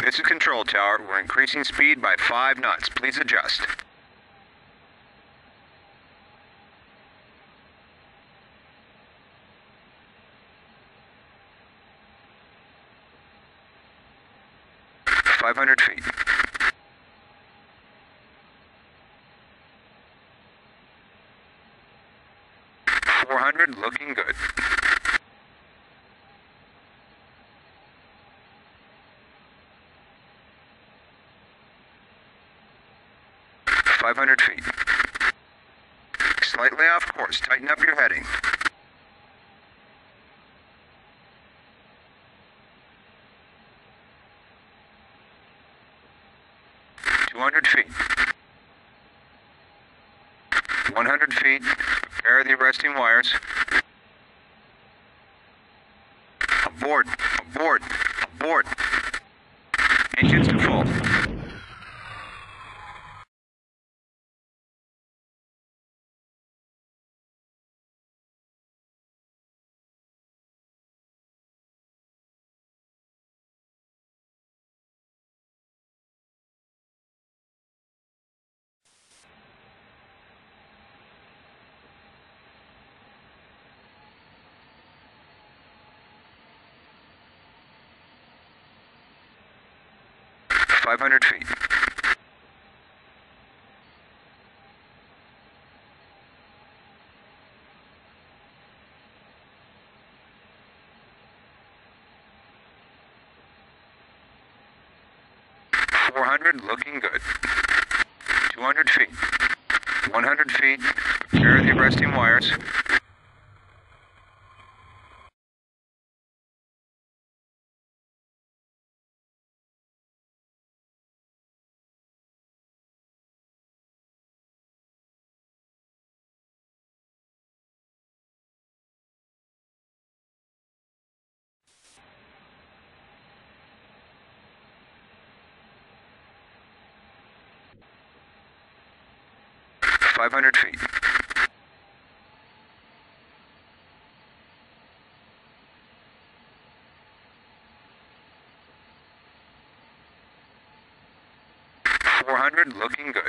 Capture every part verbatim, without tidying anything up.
This is Control Tower. We're increasing speed by five knots. Please adjust. five hundred feet. four hundred, looking good. five hundred feet. Slightly off course. Tighten up your heading. two hundred feet. one hundred feet. Prepare the arresting wires. Aboard, aboard, aboard. Engines to full. five hundred feet. four hundred, looking good. two hundred feet. one hundred feet. Prepare the arresting wires. five hundred feet. four hundred, looking good.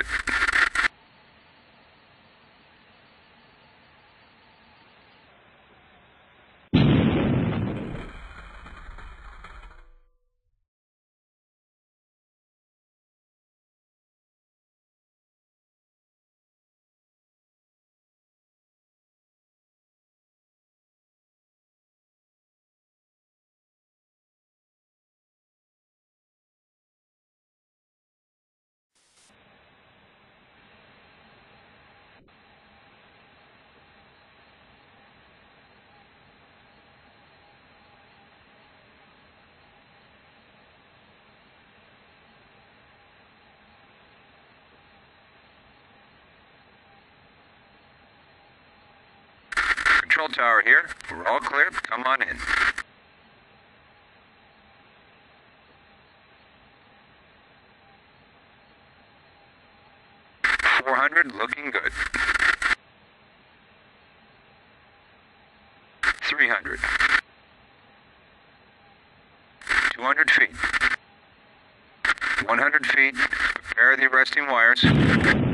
Control Tower here. We're all clear. Come on in. four hundred, looking good. three hundred. two hundred feet. one hundred feet. Prepare the arresting wires.